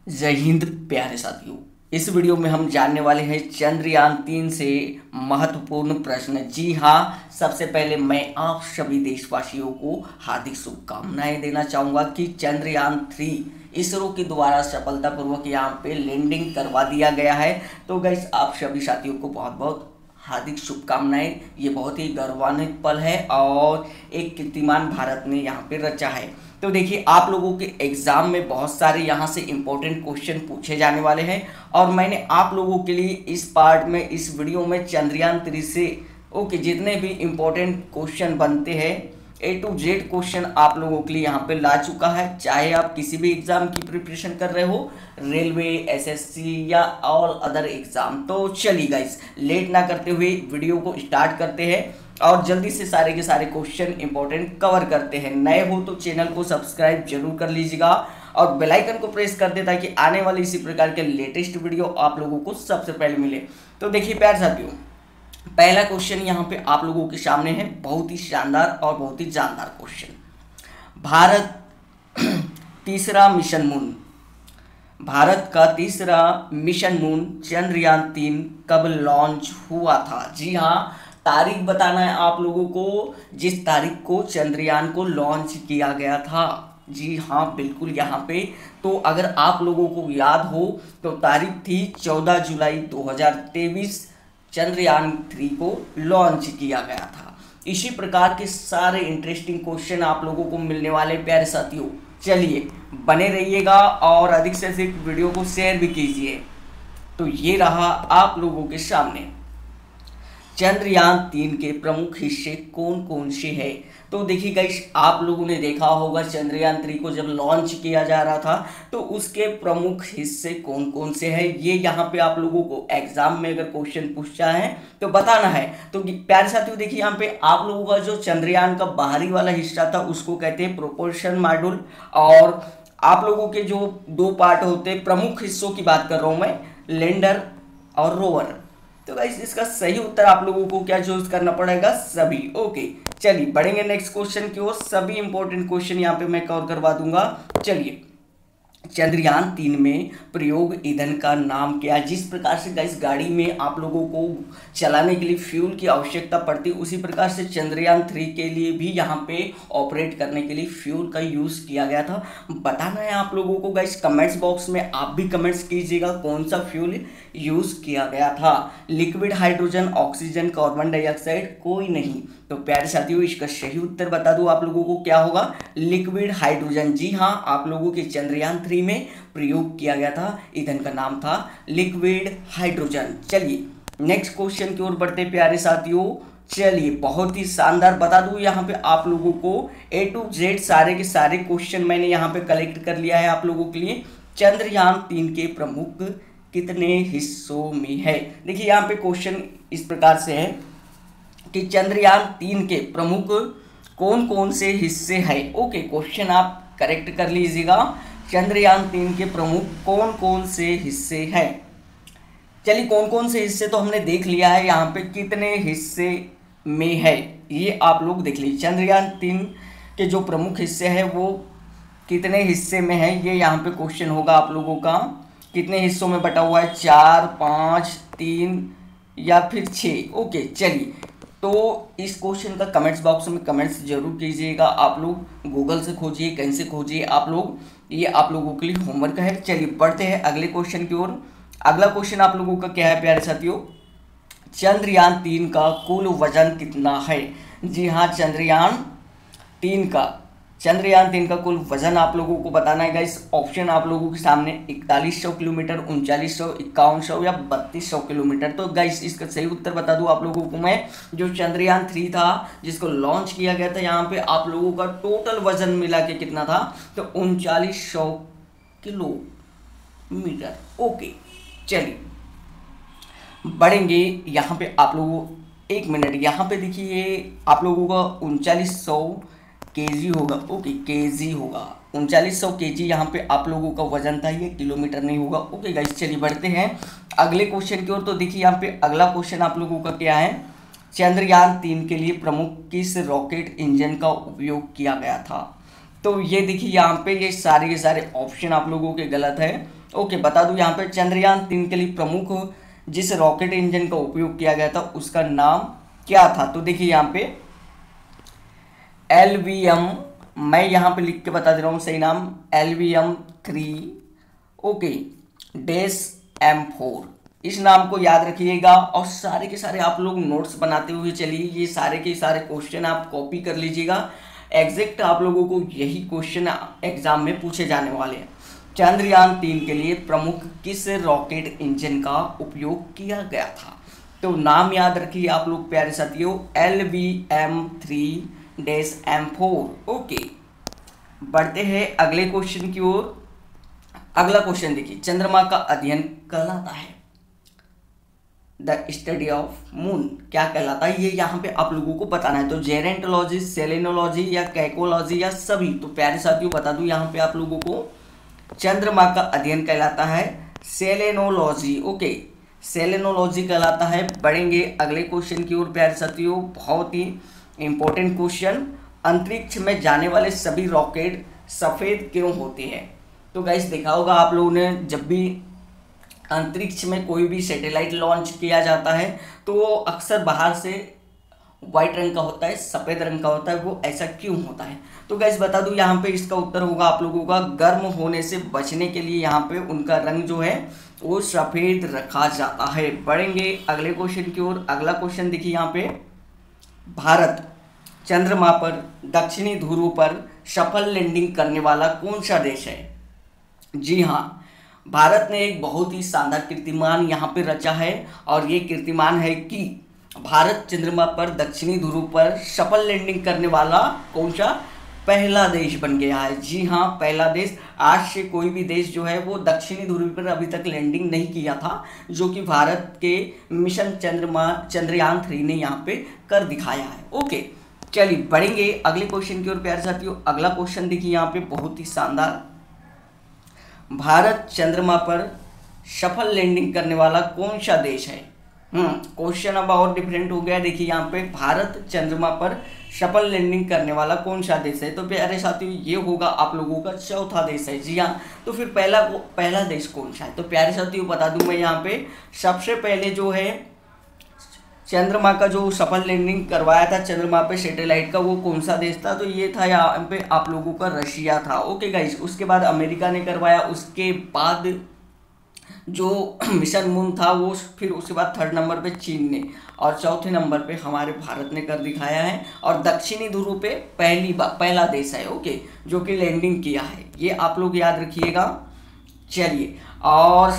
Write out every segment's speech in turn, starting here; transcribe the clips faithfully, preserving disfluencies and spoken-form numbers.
जय हिंद प्यारे साथियों। इस वीडियो में हम जानने वाले हैं चंद्रयान तीन से महत्वपूर्ण प्रश्न। जी हाँ, सबसे पहले मैं आप सभी देशवासियों को हार्दिक शुभकामनाएं देना चाहूँगा कि चंद्रयान थ्री इसरो के द्वारा सफलतापूर्वक यहाँ पे लैंडिंग करवा दिया गया है। तो गाइस, आप सभी साथियों को बहुत बहुत हार्दिक शुभकामनाएं। ये बहुत ही गौरवान्वित पल है और एक कीर्तिमान भारत ने यहाँ पे रचा है। तो देखिए, आप लोगों के एग्जाम में बहुत सारे यहाँ से इम्पोर्टेंट क्वेश्चन पूछे जाने वाले हैं और मैंने आप लोगों के लिए इस पार्ट में, इस वीडियो में चंद्रयान थ्री से ओके जितने भी इम्पोर्टेंट क्वेश्चन बनते हैं, ए टू जेड क्वेश्चन आप लोगों के लिए यहाँ पे ला चुका है। चाहे आप किसी भी एग्जाम की प्रिपरेशन कर रहे हो, रेलवे, एसएससी या ऑल अदर एग्जाम। तो चलिए गाइस, लेट ना करते हुए वीडियो को स्टार्ट करते हैं और जल्दी से सारे के सारे क्वेश्चन इंपॉर्टेंट कवर करते हैं। नए हो तो चैनल को सब्सक्राइब जरूर कर लीजिएगा और बेल आइकन को प्रेस कर दे ताकि आने वाली इसी प्रकार के लेटेस्ट वीडियो आप लोगों को सबसे पहले मिले। तो देखिए प्यारे साथियों, पहला क्वेश्चन यहाँ पे आप लोगों के सामने है, बहुत ही शानदार और बहुत ही जानदार क्वेश्चन। भारत तीसरा मिशन मून भारत का तीसरा मिशन मून चंद्रयान तीन कब लॉन्च हुआ था? जी हाँ, तारीख बताना है आप लोगों को, जिस तारीख को चंद्रयान को लॉन्च किया गया था। जी हाँ, बिल्कुल यहाँ पे तो अगर आप लोगों को याद हो तो तारीख थी चौदह जुलाई दो हज़ार तेईस, चंद्रयान थ्री को लॉन्च किया गया था। इसी प्रकार के सारे इंटरेस्टिंग क्वेश्चन आप लोगों को मिलने वाले प्यारे साथियों। चलिए बने रहिएगा और अधिक से अधिक वीडियो को शेयर भी कीजिए। तो ये रहा आप लोगों के सामने चंद्रयान तीन के प्रमुख हिस्से कौन कौन से हैं। तो देखिए गाइस, आप लोगों ने देखा होगा चंद्रयान थ्री को जब लॉन्च किया जा रहा था तो उसके प्रमुख हिस्से कौन कौन से हैं, ये यहाँ पे आप लोगों को एग्जाम में अगर क्वेश्चन पूछा है तो बताना है। तो प्यारे साथियों देखिए, यहाँ पे आप लोगों का जो चंद्रयान का बाहरी वाला हिस्सा था उसको कहते हैं प्रोपल्शन मॉड्यूल, और आप लोगों के जो दो पार्ट होते हैं, प्रमुख हिस्सों की बात कर रहा हूँ मैं, लैंडर और रोवर। तो गाइस, इसका सही उत्तर आप लोगों को क्या चूज करना पड़ेगा? सभी। ओके, चलिए बढ़ेंगे नेक्स्ट क्वेश्चन की ओर। सभी इंपॉर्टेंट क्वेश्चन यहाँ पे मैं कवर करवा दूंगा। चलिए, चंद्रयान तीन में प्रयोग ईंधन का नाम क्या? जिस प्रकार से गाइस गाड़ी में आप लोगों को चलाने के लिए फ्यूल की आवश्यकता पड़ती है, उसी प्रकार से चंद्रयान थ्री के लिए भी यहाँ पे ऑपरेट करने के लिए फ्यूल का यूज किया गया था। बताना है आप लोगों को गाइस, कमेंट्स बॉक्स में आप भी कमेंट्स कीजिएगा कौन सा फ्यूल यूज किया गया था। Liquid hydrogen, oxygen, carbon dioxide, कोई नहीं। तो प्यारे साथियों, इसका सही उत्तर बता दूं आप लोगों को, क्या होगा? Liquid hydrogen. जी हाँ, आप लोगों के चंद्रयान थ्री में प्रयोग किया गया था, ईंधन का नाम था लिक्विड हाइड्रोजन। चलिए नेक्स्ट क्वेश्चन की ओर बढ़ते प्यारे साथियों। चलिए, बहुत ही शानदार, बता दूं यहाँ पे आप लोगों को ए टू जेड सारे के सारे क्वेश्चन मैंने यहाँ पे कलेक्ट कर लिया है आप लोगों के लिए। चंद्रयान तीन के प्रमुख कितने हिस्सों में है? देखिए यहाँ पे क्वेश्चन इस प्रकार से है कि चंद्रयान तीन के प्रमुख कौन कौन से हिस्से हैं। ओके, क्वेश्चन आप करेक्ट कर लीजिएगा। चंद्रयान तीन के प्रमुख कौन कौन से हिस्से हैं? चलिए, कौन कौन से हिस्से तो हमने देख लिया है, यहाँ पे कितने हिस्से में है ये आप लोग देख लीजिए। चंद्रयान तीन के जो प्रमुख हिस्से हैं वो कितने हिस्से में है, ये यहाँ पे क्वेश्चन होगा आप लोगों का। कितने हिस्सों में बटा हुआ है? चार, पाँच, तीन या फिर छः। ओके, चलिए, तो इस क्वेश्चन का कमेंट्स बॉक्स में कमेंट्स जरूर कीजिएगा। आप लोग गूगल से खोजिए, कहीं से खोजिए आप लोग, ये आप लोगों के लिए होमवर्क है। चलिए बढ़ते हैं अगले क्वेश्चन की ओर। अगला क्वेश्चन आप लोगों का क्या है प्यारे साथियों? चंद्रयान तीन का कुल वजन कितना है? जी हाँ, चंद्रयान तीन का चंद्रयान तीन का कुल वजन आप लोगों को बताना है गाइस। ऑप्शन आप लोगों के सामने इकतालीस सौ किलोमीटर, उनचालीस सौ, इक्यावन सौ या बत्तीस सौ किलोमीटर। तो गाइस, इसका सही उत्तर बता दूं आप लोगों को मैं, जो चंद्रयान थ्री था जिसको लॉन्च किया गया था, यहाँ पे आप लोगों का टोटल वजन मिला के कितना था? तो उनचालीस सौ किलोमीटर। ओके, चलिए बढ़ेंगे यहाँ पे आप लोगों, एक मिनट, यहाँ पे देखिए आप लोगों का उनचालीस सौ केजी होगा। ओके, केजी होगा, उनचालीस सौ केजी यहाँ पे आप लोगों का वजन था, ये किलोमीटर नहीं होगा। ओके गाइस, चलिए बढ़ते हैं अगले क्वेश्चन की ओर। तो देखिए यहाँ पे अगला क्वेश्चन आप लोगों का क्या है? चंद्रयान तीन के लिए प्रमुख किस रॉकेट इंजन का उपयोग किया गया था? तो ये देखिए यहाँ पे ये सारे के सारे ऑप्शन आप लोगों के गलत है। ओके, बता दूं यहाँ पे चंद्रयान तीन के लिए प्रमुख जिस रॉकेट इंजन का उपयोग किया गया था उसका नाम क्या था। तो देखिए यहाँ पे एल वी एम, मैं यहाँ पे लिख के बता दे रहा हूँ सही नाम, L V M three okay dash M four, इस नाम को याद रखिएगा। और सारे के सारे आप लोग नोट्स बनाते हुए चलिए, ये सारे के सारे क्वेश्चन आप कॉपी कर लीजिएगा। एग्जैक्ट आप लोगों को यही क्वेश्चन एग्जाम में पूछे जाने वाले हैं। चंद्रयान तीन के लिए प्रमुख किस रॉकेट इंजन का उपयोग किया गया था। तो नाम याद रखिए आप लोग प्यारे साथियों, L V M three dash M four. Okay, बढ़ते हैं अगले क्वेश्चन की ओर। अगला क्वेश्चन देखिए, चंद्रमा का अध्ययन कहलाता है, द स्टडी ऑफ मून क्या कहलाता है, ये यहाँ पे आप लोगों को बताना है। तो जेरेंटोलॉजी, सेलेनोलॉजी या कैकोलॉजी या सभी। तो प्यारे साथियों बता दूं यहाँ पे आप लोगों को चंद्रमा का अध्ययन कहलाता है सेलेनोलॉजी। ओके, सेलेनोलॉजी कहलाता है। बढ़ेंगे अगले क्वेश्चन की ओर प्यारे साथियों, बहुत ही इंपॉर्टेंट क्वेश्चन, अंतरिक्ष में जाने वाले सभी रॉकेट सफेद क्यों होते हैं। तो गाइस देखा होगा आप लोगों ने, जब भी अंतरिक्ष में कोई भी सैटेलाइट लॉन्च किया जाता है तो वो अक्सर बाहर से व्हाइट रंग का होता है, सफ़ेद रंग का होता है, वो ऐसा क्यों होता है। तो गाइस बता दूं यहाँ पे इसका उत्तर होगा आप लोगों का, गर्म होने से बचने के लिए यहाँ पे उनका रंग जो है वो सफ़ेद रखा जाता है। बढ़ेंगे अगले क्वेश्चन की ओर। अगला क्वेश्चन देखिए यहाँ पे, भारत चंद्रमा पर दक्षिणी ध्रुव पर सफल लैंडिंग करने वाला कौन सा देश है। जी हाँ, भारत ने एक बहुत ही शानदार कीर्तिमान यहाँ पे रचा है, और ये कीर्तिमान है कि भारत चंद्रमा पर दक्षिणी ध्रुव पर सफल लैंडिंग करने वाला कौन सा पहला देश बन गया है। जी हाँ, पहला देश। आज से कोई भी देश जो है वो दक्षिणी ध्रुव पर अभी तक लैंडिंग नहीं किया था, जो कि भारत के मिशन चंद्रमा चंद्रयान थ्री ने यहाँ पे कर दिखाया है। ओके, चलिए बढ़ेंगे अगले क्वेश्चन की ओर प्यारे साथियों। अगला क्वेश्चन देखिए यहाँ पे, बहुत ही शानदार, भारत चंद्रमा पर सफल लैंडिंग करने वाला कौन सा देश है। हम्म क्वेश्चन अब और डिफरेंट हो गया। देखिए यहाँ पे, भारत चंद्रमा पर सफल लैंडिंग करने वाला कौन सा देश है। तो प्यारे साथियों ये होगा आप लोगों का चौथा देश है। जी हाँ, तो फिर पहला पहला देश कौन सा है। तो प्यारे साथियों बता दूं मैं यहाँ पे, सबसे पहले जो है चंद्रमा का जो सफल लैंडिंग करवाया था चंद्रमा पे सैटेलाइट का, वो कौन सा देश था। तो ये था यहाँ पे आप लोगों का रशिया था। ओके गाइस, उसके बाद अमेरिका ने करवाया, उसके बाद जो मिशन मून था वो, फिर उसके बाद थर्ड नंबर पे चीन ने, और चौथे नंबर पे हमारे भारत ने कर दिखाया है। और दक्षिणी ध्रुव पे पहली बार पहला देश है ओके जो कि लैंडिंग किया है, ये आप लोग याद रखिएगा। चलिए, और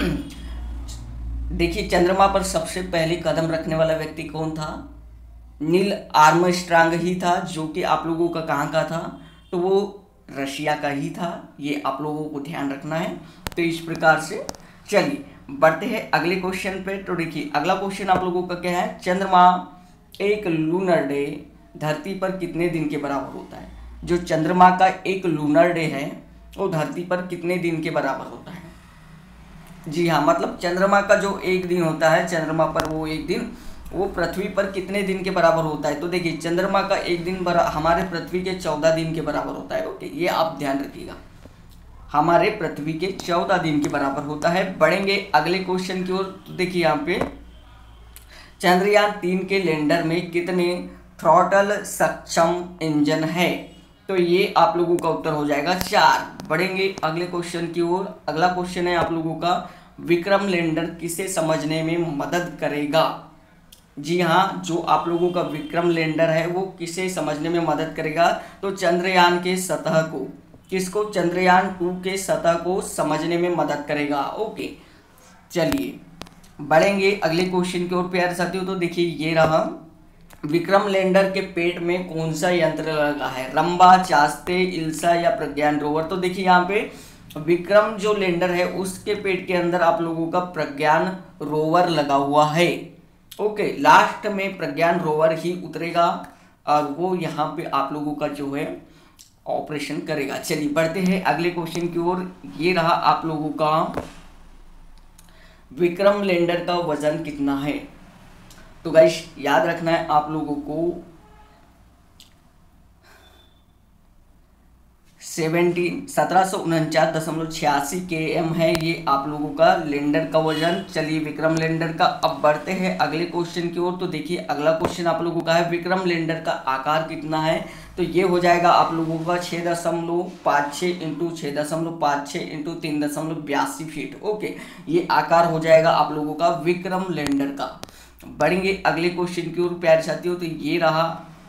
देखिए चंद्रमा पर सबसे पहले कदम रखने वाला व्यक्ति कौन था। नील आर्मस्ट्रांग ही था, जो कि आप लोगों का कहाँ का था, तो वो रशिया का ही था। ये आप लोगों को ध्यान रखना है। तो इस प्रकार से चलिए बढ़ते हैं अगले क्वेश्चन पे। तो देखिए अगला क्वेश्चन आप लोगों का क्या है, चंद्रमा एक लूनर डे धरती पर कितने दिन के बराबर होता है। जो चंद्रमा का एक लूनर डे है वो धरती पर कितने दिन के बराबर होता है। जी हाँ, मतलब चंद्रमा का जो एक दिन होता है, चंद्रमा पर वो एक दिन वो पृथ्वी पर कितने दिन के बराबर होता है। तो देखिए चंद्रमा का एक दिन बरा हमारे पृथ्वी के चौदह दिन के बराबर होता है। ओके, ये आप ध्यान रखिएगा, हमारे पृथ्वी के चौदह दिन के बराबर होता है। बढ़ेंगे अगले क्वेश्चन की ओर। तो देखिए यहाँ पे, चंद्रयान तीन के लैंडर में कितने थ्रॉटल सक्षम इंजन है। तो ये आप लोगों का उत्तर हो जाएगा चार। बढ़ेंगे अगले क्वेश्चन की ओर। अगला क्वेश्चन है आप लोगों का, विक्रम लैंडर किसे समझने में मदद करेगा। जी हाँ, जो आप लोगों का विक्रम लैंडर है वो किसे समझने में मदद करेगा। तो चंद्रयान के सतह को, किसको, चंद्रयान टू के सतह को समझने में मदद करेगा। ओके, चलिए बढ़ेंगे अगले क्वेश्चन की ओर प्यारे साथियों। तो देखिए ये रहा, विक्रम लैंडर के पेट में कौन सा यंत्र लगा है, रंबा, चास्ते, इल्सा या प्रज्ञान रोवर। तो देखिए यहाँ पे विक्रम जो लैंडर है उसके पेट के अंदर आप लोगों का प्रज्ञान रोवर लगा हुआ है। ओके, लास्ट में प्रज्ञान रोवर ही उतरेगा और वो यहाँ पे आप लोगों का जो है ऑपरेशन करेगा। चलिए बढ़ते हैं अगले क्वेश्चन की ओर। ये रहा आप लोगों का, विक्रम लैंडर का वजन कितना है। तो गाइस याद रखना है आप लोगों को, सेवनटीन सत्रह सौ उनचास दशमलव छियासी के एम है ये आप लोगों का लैंडर का वजन। चलिए विक्रम लैंडर का अब बढ़ते हैं अगले क्वेश्चन की ओर। तो देखिए अगला क्वेश्चन आप लोगों का है विक्रम लैंडर का आकार कितना है। तो ये हो जाएगा आप लोगों का छः दशमलव पाँच छः इंटू छः दशमलव पाँच छः इंटू तीन दशमलव बयासी फीट। ओके, ये आकार हो जाएगा आप लोगों का विक्रम लैंडर का। बढ़ेंगे अगले क्वेश्चन की ओर प्यारे साथियों। तो ये रहा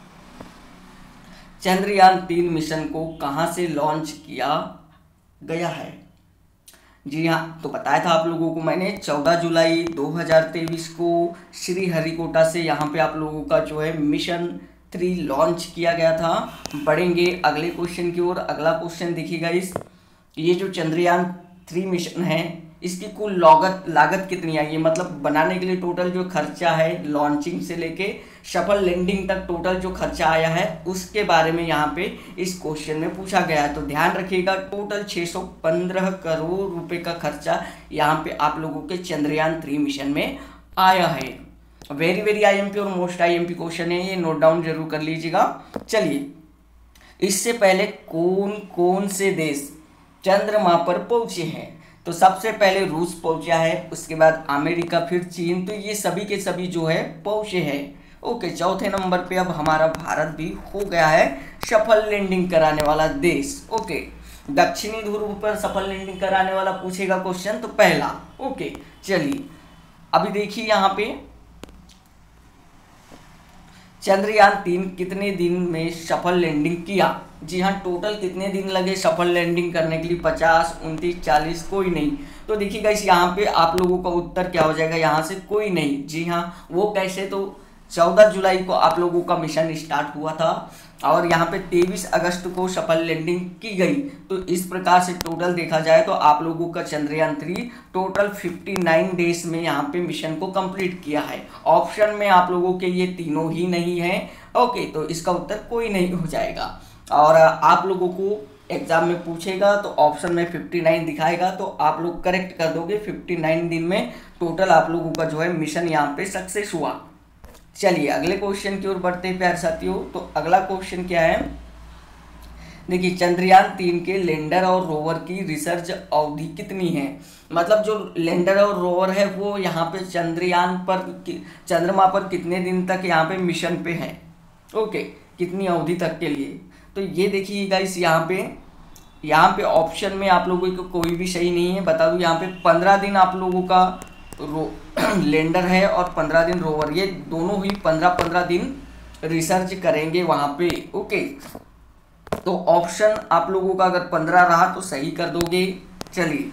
चंद्रयान तीन मिशन को कहां से लॉन्च किया गया है। जी हाँ, तो बताया था आप लोगों को मैंने चौदह जुलाई दो हज़ार तेईस को श्रीहरिकोटा से यहाँ पे आप लोगों का जो है मिशन थ्री लॉन्च किया गया था। बढ़ेंगे अगले क्वेश्चन की ओर। अगला क्वेश्चन देखिएगा, इस ये जो चंद्रयान थ्री मिशन है इसकी कुल लागत लागत कितनी आई है, मतलब बनाने के लिए टोटल जो खर्चा है लॉन्चिंग से लेके सफल लैंडिंग तक टोटल जो खर्चा आया है उसके बारे में यहाँ पे इस क्वेश्चन में पूछा गया है। तो ध्यान रखिएगा टोटल छः सौ पंद्रह करोड़ रुपए का खर्चा यहाँ पे आप लोगों के चंद्रयान थ्री मिशन में आया है। वेरी वेरी आईएमपी और मोस्ट आईएमपी क्वेश्चन है ये, नोट डाउन जरूर कर लीजिएगा। चलिए, इससे पहले कौन कौन से देश चंद्रमा पर पहुंचे हैं। तो सबसे पहले रूस पहुंचा है, उसके बाद अमेरिका, फिर चीन। तो ये सभी के सभी जो है पहुंचे हैं। ओके, चौथे नंबर पे अब हमारा भारत भी हो गया है सफल लैंडिंग कराने वाला देश। ओके, दक्षिणी ध्रुव पर सफल लैंडिंग कराने वाला पूछेगा क्वेश्चन तो पहला। ओके, चलिए अभी देखिए यहाँ पे चंद्रयान तीन कितने दिन में सफल लैंडिंग किया। जी हाँ, टोटल कितने दिन लगे सफल लैंडिंग करने के लिए, पचास, उनतीस, चालीस, कोई नहीं। तो देखिएगा इस यहाँ पे आप लोगों का उत्तर क्या हो जाएगा, यहाँ से कोई नहीं। जी हाँ, वो कैसे, तो चौदह जुलाई को आप लोगों का मिशन स्टार्ट हुआ था और यहाँ पे तेईस अगस्त को सफल लैंडिंग की गई। तो इस प्रकार से टोटल देखा जाए तो आप लोगों का चंद्रयान थ्री टोटल उनसठ डेज में यहाँ पे मिशन को कंप्लीट किया है। ऑप्शन में आप लोगों के ये तीनों ही नहीं है। ओके, तो इसका उत्तर कोई नहीं हो जाएगा। और आप लोगों को एग्जाम में पूछेगा तो ऑप्शन में उनसठ दिखाएगा तो आप लोग करेक्ट कर दोगे। उनसठ दिन में टोटल आप लोगों का जो है मिशन यहाँ पे सक्सेस हुआ। चलिए अगले क्वेश्चन की ओर बढ़ते हैं प्यारे साथियों। तो अगला क्वेश्चन क्या है, देखिए चंद्रयान तीन के लैंडर और रोवर की रिसर्च अवधि कितनी है। मतलब जो लैंडर और रोवर है वो यहाँ पे चंद्रयान पर चंद्रमा पर कितने दिन तक यहाँ पे मिशन पे है। ओके, कितनी अवधि तक के लिए। तो ये देखिएगा इस यहाँ पे यहाँ पे ऑप्शन में आप लोगों को कोई भी सही नहीं है। बता दूँ यहाँ पे पंद्रह दिन आप लोगों का रो लैंडर है और पंद्रह दिन रोवर, ये दोनों ही पंद्रह पंद्रह दिन रिसर्च करेंगे वहाँ पे। ओके, तो ऑप्शन आप लोगों का अगर पंद्रह रहा तो सही कर दोगे। चलिए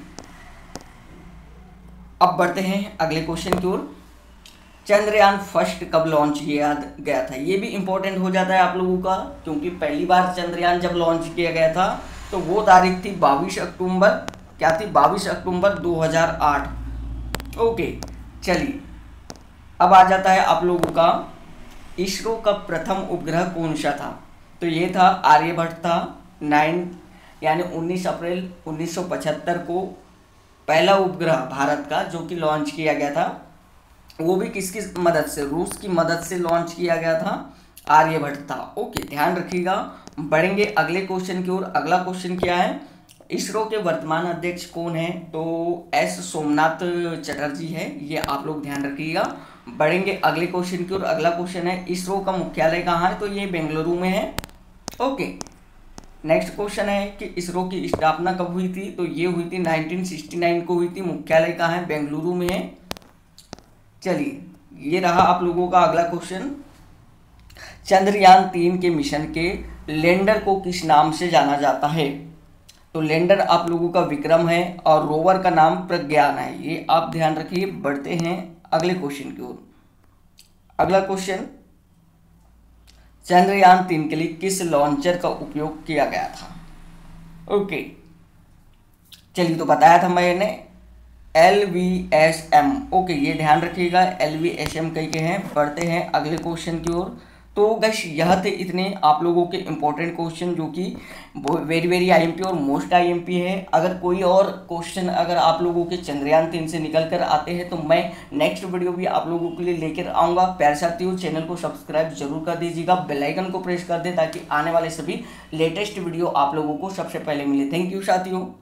अब बढ़ते हैं अगले क्वेश्चन की ओर। चंद्रयान फर्स्ट कब लॉन्च किया गया था, ये भी इंपॉर्टेंट हो जाता है आप लोगों का, क्योंकि पहली बार चंद्रयान जब लॉन्च किया गया था तो वो तारीख थी बाईस अक्टूबर, क्या थी, बाईस अक्टूबर दो हज़ार आठ। ओके, चलिए अब आ जाता है आप लोगों का इसरो का प्रथम उपग्रह कौन सा था। तो ये था आर्यभट्ट था। नाइन यानी उन्नीस अप्रैल उन्नीस सौ पचहत्तर को पहला उपग्रह भारत का जो कि लॉन्च किया गया था, वो भी किसकी मदद से, रूस की मदद से लॉन्च किया गया था, आर्यभट्ट था। ओके, ध्यान रखिएगा। बढ़ेंगे अगले क्वेश्चन की ओर। अगला क्वेश्चन क्या है, इसरो के वर्तमान अध्यक्ष कौन है। तो एस सोमनाथ चटर्जी है, ये आप लोग ध्यान रखिएगा। बढ़ेंगे अगले क्वेश्चन की ओर। अगला क्वेश्चन है इसरो का मुख्यालय कहाँ है। तो ये बेंगलुरु में है। ओके, नेक्स्ट क्वेश्चन है कि इसरो की स्थापना कब हुई थी। तो ये हुई थी नाइनटीन सिक्सटी नाइन को हुई थी। मुख्यालय कहाँ है, बेंगलुरु में है। चलिए ये रहा आप लोगों का अगला क्वेश्चन, चंद्रयान तीन के मिशन के लैंडर को किस नाम से जाना जाता है। तो लैंडर आप लोगों का विक्रम है और रोवर का नाम प्रज्ञान है, ये आप ध्यान रखिए। बढ़ते हैं अगले क्वेश्चन की ओर। अगला क्वेश्चन, चंद्रयान तीन के लिए किस लॉन्चर का उपयोग किया गया था। ओके, चलिए तो बताया था मैंने L V S M. Okay, ये ध्यान रखिएगा, एल वी एस एम कही के हैं। बढ़ते हैं अगले क्वेश्चन की ओर। तो गैस यह थे इतने आप लोगों के इम्पोर्टेंट क्वेश्चन जो कि वेरी वेरी आईएमपी और मोस्ट आईएमपी है। अगर कोई और क्वेश्चन अगर आप लोगों के चंद्रयान तीन से निकल कर आते हैं तो मैं नेक्स्ट वीडियो भी आप लोगों के लिए लेकर आऊँगा। प्यारे साथियों, चैनल को सब्सक्राइब जरूर कर दीजिएगा, बेल आइकन को प्रेस कर दें ताकि आने वाले सभी लेटेस्ट वीडियो आप लोगों को सबसे पहले मिले। थैंक यू साथियों।